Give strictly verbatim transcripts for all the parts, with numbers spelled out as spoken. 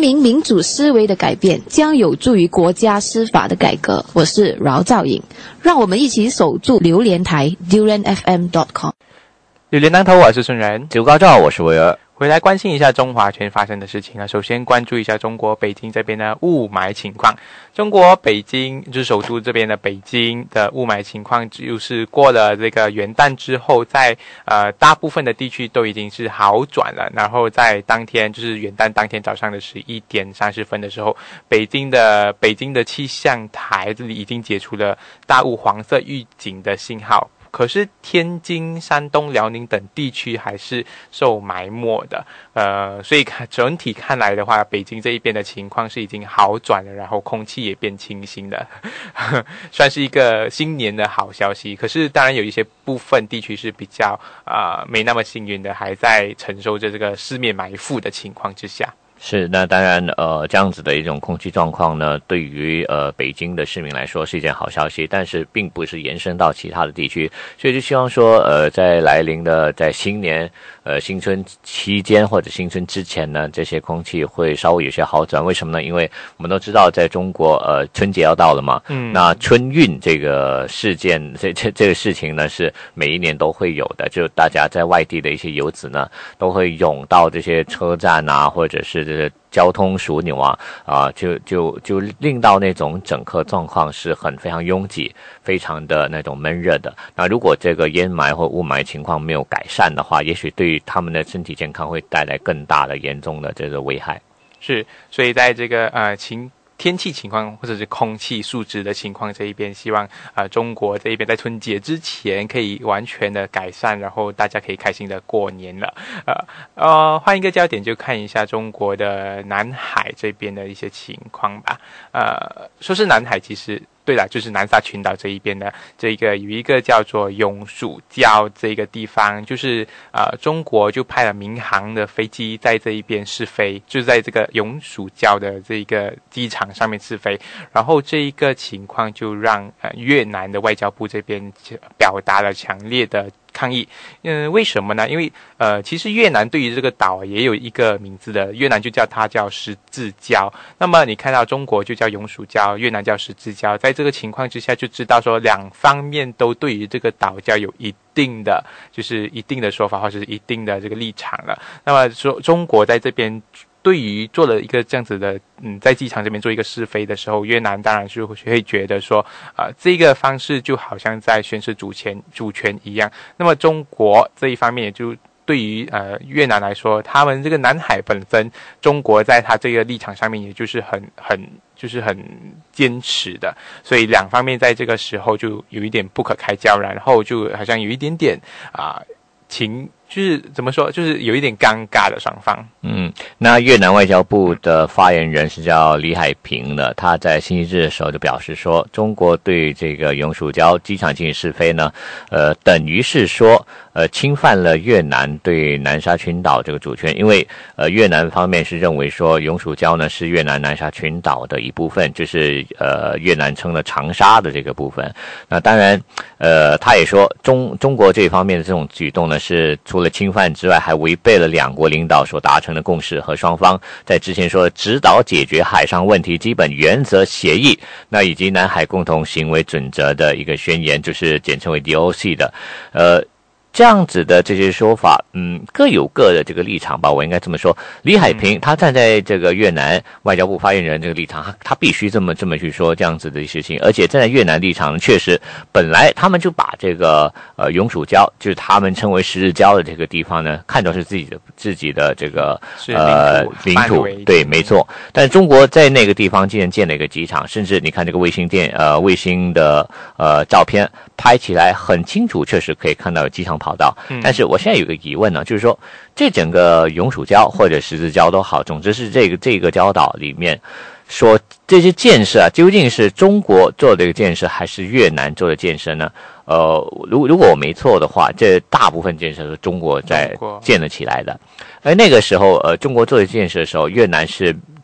明民主思维的改变将有助于国家司法的改革。我是饶兆颖，让我们一起守住榴莲台 durian f m dot com。 榴莲当头，我是孙仁， 九高照，我是维儿。 回来关心一下中华圈发生的事情啊。首先关注一下中国北京这边的雾霾情况。中国北京就是首都这边的北京的雾霾情况，就是过了这个元旦之后，在呃大部分的地区都已经是好转了。然后在当天就是元旦当天早上的十一点三十分的时候，北京的北京的气象台这里已经解除了大雾黄色预警的信号。可是天津、山东、辽宁等地区还是受埋没的，呃，所以整体看来的话，北京这一边的情况是已经好转了，然后空气也变清新了，呵呵，算是一个新年的好消息。可是当然有一些部分地区是比较呃没那么幸运的，还在承受着这个四面埋伏的情况之下。 是，那当然，呃，这样子的一种空气状况呢，对于呃北京的市民来说是一件好消息，但是并不是延伸到其他的地区，所以就希望说，呃，在来临的在新年，呃新春期间或者新春之前呢，这些空气会稍微有些好转。为什么呢？因为我们都知道，在中国，呃，春节要到了嘛，嗯，那春运这个事件，这这这个事情呢，是每一年都会有的，就大家在外地的一些游子呢，都会涌到这些车站啊，或者是这个交通枢纽啊，啊，就就就令到那种整个状况是很非常拥挤，非常的那种闷热的。那如果这个烟霾或雾霾情况没有改善的话，也许对于他们的身体健康会带来更大的严重的这个危害。 是，所以在这个呃情。天气情况或者是空气素质的情况这一边，希望呃中国这一边在春节之前可以完全的改善，然后大家可以开心的过年了。呃呃，换一个焦点就看一下中国的南海这边的一些情况吧。呃，说是南海，其实对了，就是南沙群岛这一边的这个有一个叫做永暑礁这个地方，就是呃中国就派了民航的飞机在这一边试飞，就是在这个永暑礁的这个机场上面试飞，然后这一个情况就让呃越南的外交部这边表达了强烈的抗议。嗯，为什么呢？因为呃，其实越南对于这个岛也有一个名字的，越南就叫它叫十字礁。那么你看到中国就叫永暑礁，越南叫十字礁，在这个情况之下，就知道说两方面都对于这个岛礁有一定的就是一定的说法或者是一定的这个立场了。那么说中国在这边对于做了一个这样子的，嗯，在机场这边做一个试飞的时候，越南当然是会觉得说，呃，这个方式就好像在宣示主权主权一样。那么中国这一方面也就对于呃越南来说，他们这个南海本身，中国在他这个立场上面，也就是很很就是很坚持的，所以两方面在这个时候就有一点不可开交，然后就好像有一点点啊、呃、情。就是怎么说，就是有一点尴尬的双方。 嗯，那越南外交部的发言人是叫李海平的，他在星期日的时候就表示说，中国对这个永暑礁机场进行试飞呢，呃，等于是说，呃，侵犯了越南对南沙群岛这个主权，因为呃，越南方面是认为说永暑礁呢是越南南沙群岛的一部分，就是呃越南称的长沙的这个部分。那当然，呃，他也说中中国这方面的这种举动呢，是除了侵犯之外，还违背了两国领导所达成的共识和双方在之前说指导解决海上问题基本原则协议，那以及南海共同行为准则的一个宣言，就是简称为 D O C 的，呃。这样子的这些说法，嗯，各有各的这个立场吧，我应该这么说。李海平他站在这个越南外交部发言人这个立场，他他必须这么这么去说这样子的事情，而且站在越南立场，确实本来他们就把这个呃永暑礁，就是他们称为十字礁的这个地方呢，看作是自己的自己的这个呃领土，对，没错。但中国在那个地方竟然建了一个机场，甚至你看这个卫星电呃卫星的呃照片拍起来很清楚，确实可以看到有机场跑道。但是我现在有个疑问呢，就是说这整个永暑礁或者十字礁都好，总之是这个这个礁岛里面说这些建设啊，究竟是中国做的这个建设还是越南做的建设呢？呃，如如果我没错的话，这大部分建设是中国在建了起来的，而那个时候呃中国做的建设的时候，越南是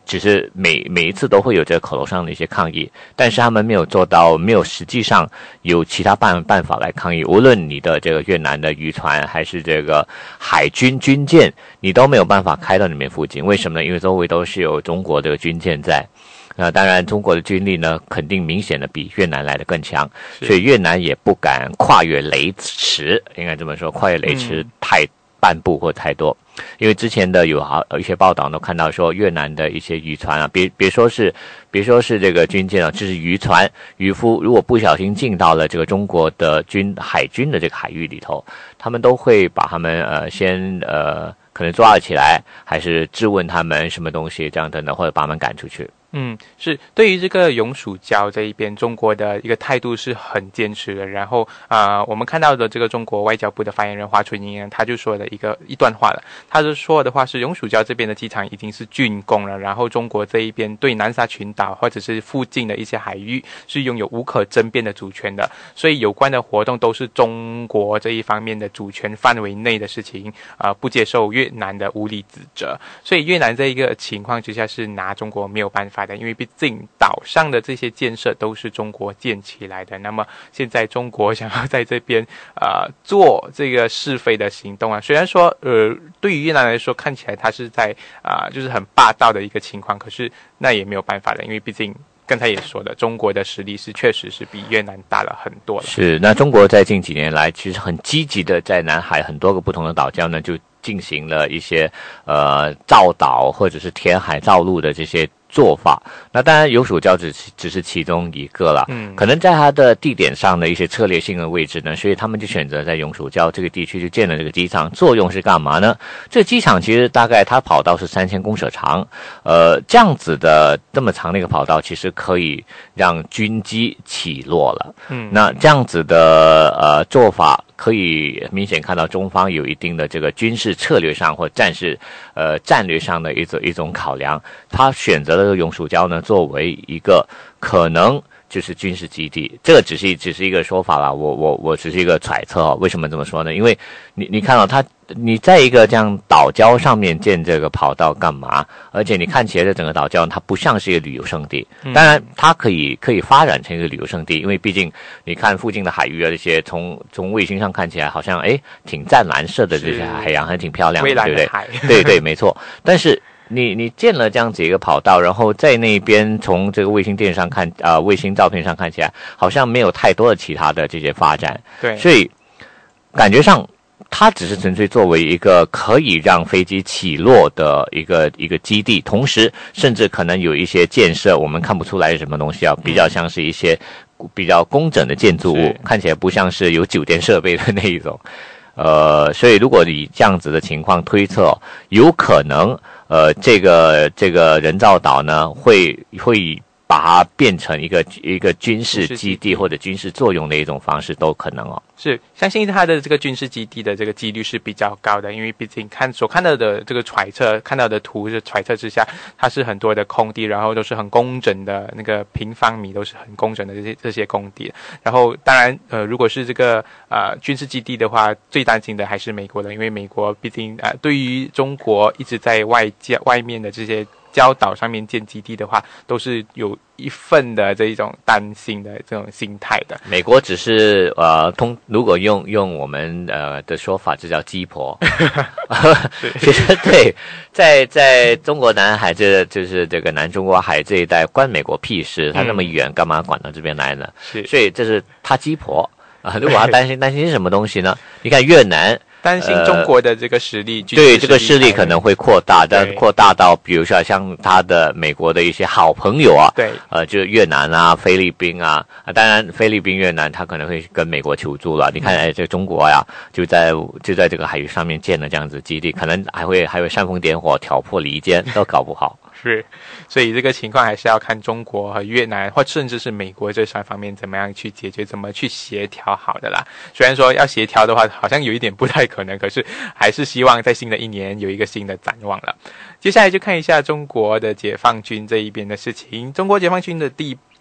只是每每一次都会有这个口头上的一些抗议，但是他们没有做到，没有实际上有其他办办法来抗议。无论你的这个越南的渔船还是这个海军军舰，你都没有办法开到你们附近。为什么呢？因为周围都是有中国的军舰在。那当然，中国的军力呢，肯定明显的比越南来的更强，所以越南也不敢跨越雷池，应该这么说，跨越雷池太、嗯、半步或太多。因为之前的有好有一些报道都看到说，越南的一些渔船啊，别别说是别说是这个军舰啊，就是渔船渔夫，如果不小心进到了这个中国的军海军的这个海域里头，他们都会把他们呃先呃可能抓了起来，还是质问他们什么东西这样等等，或者把他们赶出去。 嗯，是对于这个永暑礁这一边，中国的一个态度是很坚持的。然后啊、呃，我们看到的这个中国外交部的发言人华春莹，他就说了一个一段话了。他就说的话是，永暑礁这边的机场已经是竣工了，然后中国这一边对南沙群岛或者是附近的一些海域是拥有无可争辩的主权的，所以有关的活动都是中国这一方面的主权范围内的事情，啊、呃，不接受越南的无理指责。所以越南这一个情况之下是拿中国没有办法的，因为毕竟岛上的这些建设都是中国建起来的。那么现在中国想要在这边呃做这个是非的行动啊，虽然说呃对于越南来说看起来它是在啊、呃、就是很霸道的一个情况，可是那也没有办法的，因为毕竟刚才也说的，中国的实力是确实是比越南大了很多了。 是，那中国在近几年来其实很积极的在南海很多个不同的岛礁呢，就进行了一些呃造岛或者是填海造陆的这些做法。那当然永暑礁只只是其中一个啦，嗯，可能在它的地点上的一些策略性的位置呢，所以他们就选择在永暑礁这个地区就建了这个机场。作用是干嘛呢？这个机场其实大概它跑道是三千公尺长，呃，这样子的这么长的一个跑道，其实可以让军机起落了。嗯，那这样子的呃做法，可以明显看到中方有一定的这个军事策略上或战事呃战略上的一种一种考量。他选择了永暑礁呢作为一个可能就是军事基地，这个只是只是一个说法啦，我我我只是一个揣测哦。为什么这么说呢？因为你你看到它，你在一个这样岛礁上面建这个跑道干嘛？而且你看起来这整个岛礁它不像是一个旅游胜地，当然它可以可以发展成一个旅游胜地，因为毕竟你看附近的海域啊，这些从从卫星上看起来好像诶挺湛蓝色的这些海洋还挺漂亮的，对不对？对对，没错。但是你你建了这样子一个跑道，然后在那边从这个卫星电上看啊、呃，卫星照片上看起来好像没有太多的其他的这些发展， 对， 所以感觉上它只是纯粹作为一个可以让飞机起落的一个一个基地，同时甚至可能有一些建设我们看不出来是什么东西啊，比较像是一些比较工整的建筑物，看起来不像是有酒店设备的那一种。呃，所以如果你这样子的情况推测，有可能呃，这个这个人造岛呢，会会把它变成一个一个军事基地或者军事作用的一种方式，都可能哦。 是，相信它的这个军事基地的这个几率是比较高的，因为毕竟看所看到的这个揣测，看到的图是揣测之下，它是很多的空地，然后都是很工整的那个平方米都是很工整的这些这些空地。然后当然呃，如果是这个呃军事基地的话，最担心的还是美国的，因为美国毕竟呃对于中国一直在外界外面的这些礁岛上面建基地的话，都是有一份的这一种担心的这种心态的。 美国只是呃通，如果用用我们呃的说法，这叫鸡婆。其实对，在在中国南海这就是这个南中国海这一带，关美国屁事？他那么远，干嘛管到这边来呢？ 是， 所以这是他鸡婆啊、呃。如果他担心担心什么东西呢？你看越南。 担心中国的这个实力， 呃、对这个势力可能会扩大，但扩大到比如说像他的美国的一些好朋友啊， 对， 呃，就是越南啊、菲律宾啊，啊当然菲律宾、越南他可能会跟美国求助了。你看，哎，这个中国呀，就在就在这个海域上面建了这样子基地，可能还会还会煽风点火、挑拨离间，都搞不好。 是，所以这个情况还是要看中国和越南，或甚至是美国这三方面怎么样去解决，怎么去协调好的啦。虽然说要协调的话，好像有一点不太可能，可是还是希望在新的一年有一个新的展望了。接下来就看一下中国的解放军这一边的事情。中国解放军的第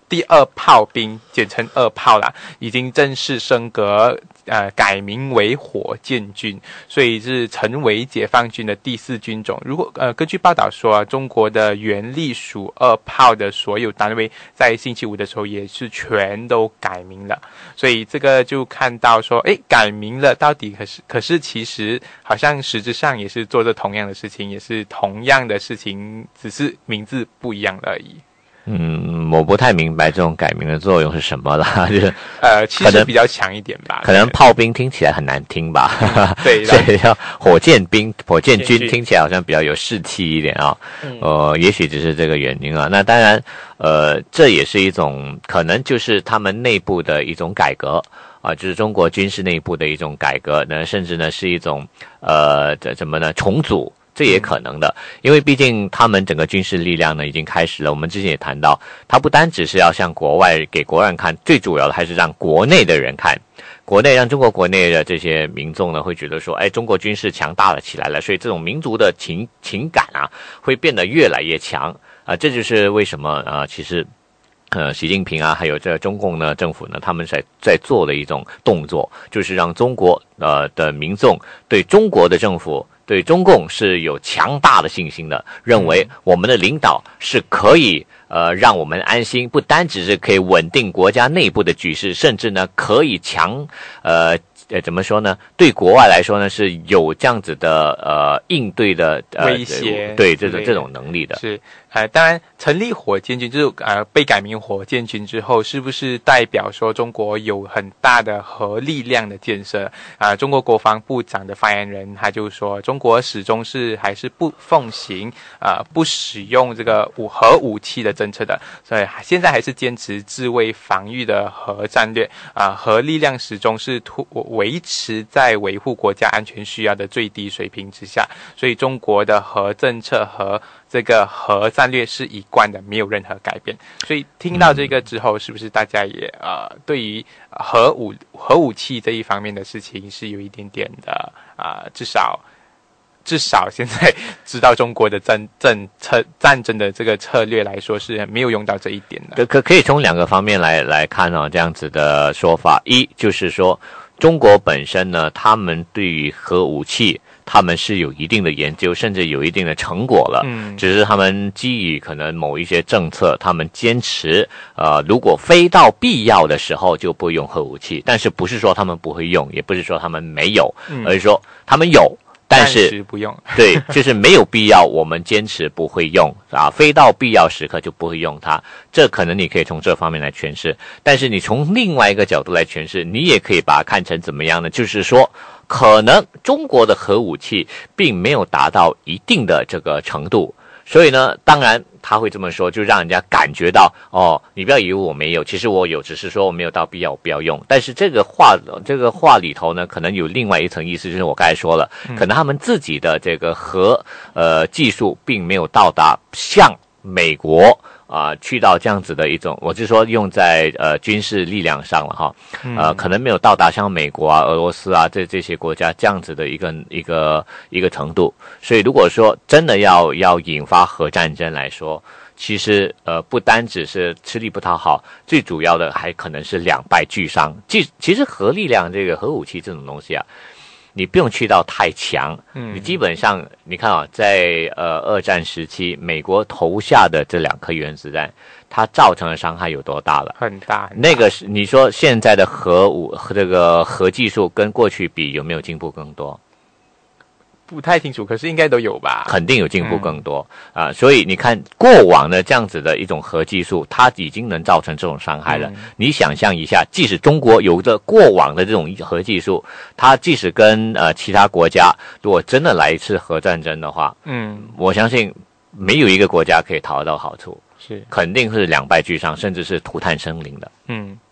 第二炮兵，简称二炮啦，已经正式升格，呃，改名为火箭军，所以是成为解放军的第四军种。如果呃，根据报道说，中国的原隶属二炮的所有单位，在星期五的时候也是全都改名了。所以这个就看到说，诶，改名了，到底可是可是其实好像实质上也是做着同样的事情，也是同样的事情，只是名字不一样而已。 嗯，我不太明白这种改名的作用是什么啦，就是呃，其实比较强一点吧。 可能炮兵听起来很难听吧， 嗯、对， 所以叫火箭兵、火箭军听起来好像比较有士气一点啊、嗯。呃，也许只是这个原因啊。那当然，呃，这也是一种可能，就是他们内部的一种改革啊，就是中国军事内部的一种改革呢，甚至呢是一种呃怎么呢重组。这也可能的，因为毕竟他们整个军事力量呢已经开始了。我们之前也谈到，它不单只是要向国外给国外看，最主要的还是让国内的人看，国内让中国国内的这些民众呢会觉得说，哎，中国军事强大了起来了，所以这种民族的情情感啊会变得越来越强啊、呃，这就是为什么啊、呃，其实。呃，习近平啊，还有这中共呢，政府呢，他们在在做的一种动作，就是让中国呃的民众对中国的政府、对中共是有强大的信心的，认为我们的领导是可以呃让我们安心，不单只是可以稳定国家内部的局势，甚至呢可以强呃。呃，怎么说呢？对国外来说呢，是有这样子的呃应对的、呃、 威胁， 对这种这种能力的。 是，呃，当然成立火箭军就是呃被改名火箭军之后，是不是代表说中国有很大的核力量的建设？啊、呃，中国国防部长的发言人他就说，中国始终是还是不奉行啊、呃、不使用这个武核武器的政策的，所以现在还是坚持自卫防御的核战略啊、呃，核力量始终是突。维持在维护国家安全需要的最低水平之下，所以中国的核政策和这个核战略是一贯的，没有任何改变。所以听到这个之后，是不是大家也呃对于核武核武器这一方面的事情是有一点点的啊、呃，至少至少现在知道中国的战政策战争的这个策略来说是没有用到这一点的。 可可以从两个方面来来看哦，这样子的说法，一就是说。中国本身呢，他们对于核武器，他们是有一定的研究，甚至有一定的成果了。嗯，只是他们基于可能某一些政策，他们坚持，呃，如果非到必要的时候就不用核武器。但是不是说他们不会用，也不是说他们没有，嗯、而是说他们有。但是不用对，就是没有必要，我们坚持不会用啊，非到必要时刻就不会用它。这可能你可以从这方面来诠释，但是你从另外一个角度来诠释，你也可以把它看成怎么样呢？就是说，可能中国的核武器并没有达到一定的这个程度。所以呢，当然他会这么说，就让人家感觉到哦，你不要以为我没有，其实我有，只是说我没有到必要我不要用。但是这个话，这个话里头呢，可能有另外一层意思，就是我刚才说了，可能他们自己的这个核呃技术并没有到达像美国。啊、呃，去到这样子的一种，我是说用在呃军事力量上了哈，呃，可能没有到达像美国啊、俄罗斯啊这这些国家这样子的一个一个一个程度。所以如果说真的要要引发核战争来说，其实呃不单只是吃力不讨好，最主要的还可能是两败俱伤。其其实核力量这个核武器这种东西啊。你不用去到太强，嗯，你基本上你看啊，在呃二战时期，美国投下的这两颗原子弹，它造成的伤害有多大了？ 很大。 那个是你说现在的核武这个核技术跟过去比有没有进步更多？ 不太清楚，可是应该都有吧？ 肯定有进步更多啊、嗯呃！所以你看，过往的这样子的一种核技术，它已经能造成这种伤害了。嗯、你想象一下，即使中国有着过往的这种核技术，它即使跟呃其他国家如果真的来一次核战争的话，嗯，我相信没有一个国家可以讨得到好处， 是肯定是两败俱伤，甚至是涂炭生灵的。 嗯。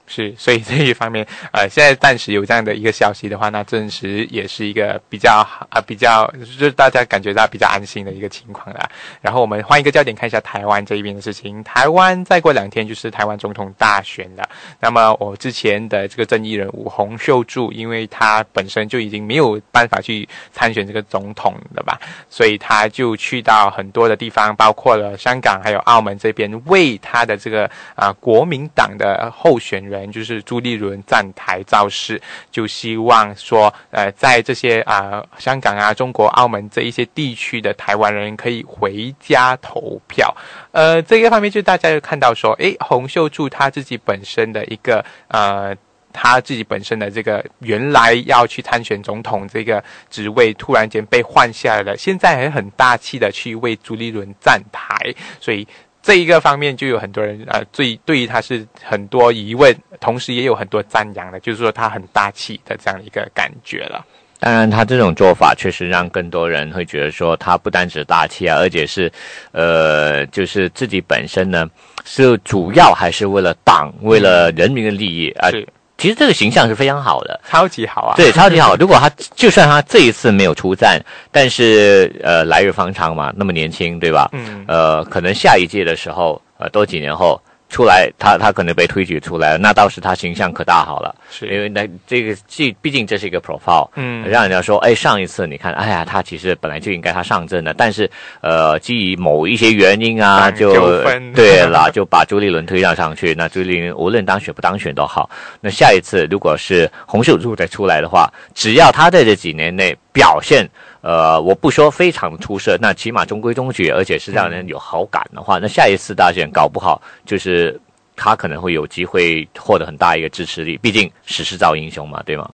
是，所以这一方面，呃，现在暂时有这样的一个消息的话，那证实也是一个比较啊、呃、比较，就是大家感觉到比较安心的一个情况啦。然后我们换一个焦点看一下台湾这一边的事情。台湾再过两天就是台湾总统大选了。那么我之前的这个争议人物洪秀柱，因为他本身就已经没有办法去参选这个总统了吧，所以他就去到很多的地方，包括了香港还有澳门这边，为他的这个啊、呃、国民党的候选人。就是朱立伦站台造势，就希望说，呃，在这些啊、呃、香港啊、中国、澳门这一些地区的台湾人可以回家投票。呃，这个方面就大家就看到说，诶，洪秀柱他自己本身的一个呃。他自己本身的这个原来要去参选总统这个职位，突然间被换下来了，现在还很大气的去为朱立伦站台，所以。这一个方面就有很多人呃，对对于他是很多疑问，同时也有很多赞扬的，就是说他很大气的这样一个感觉了。 当然，他这种做法确实让更多人会觉得说，他不单只大气啊，而且是，呃，就是自己本身呢，是主要还是为了党、为了人民的利益啊。是其实这个形象是非常好的， 超级好啊！ 对，超级好。如果他就算他这一次没有出战，但是呃，来日方长嘛，那么年轻，对吧？嗯。呃，可能下一届的时候，呃，多几年后出来，他他可能被推举出来了，那到时他形象可大好了。是，因为那这个既毕竟这是一个 profile， 嗯，让人家说，哎，上一次你看，哎呀，他其实本来就应该他上阵的，但是呃，基于某一些原因啊，就对啦，就把朱立伦推上上去。那朱立伦无论当选不当选都好，那下一次如果是洪秀柱再出来的话，只要他在这几年内表现。呃，我不说非常出色，那起码中规中矩，而且是让人有好感的话，那下一次大选搞不好就是他可能会有机会获得很大一个支持力，毕竟时势造英雄嘛，对吗？